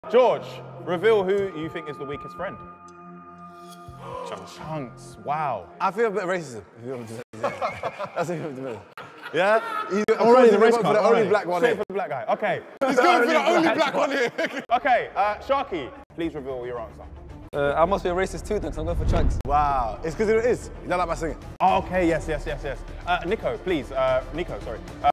George, reveal who you think is the weakest friend. Chunks. Chunks, wow. I feel a bit racist. That's it. Yeah? He's Already the race for card. the only black one Straight here. for the black guy. Okay. He's going for the only black one here. Okay, Sharky, please reveal your answer. I must be a racist too then, because I'm going for Chunks. Wow. It's because it is. You don't like my singing. Oh, okay, yes. Nico, please. Nico, sorry.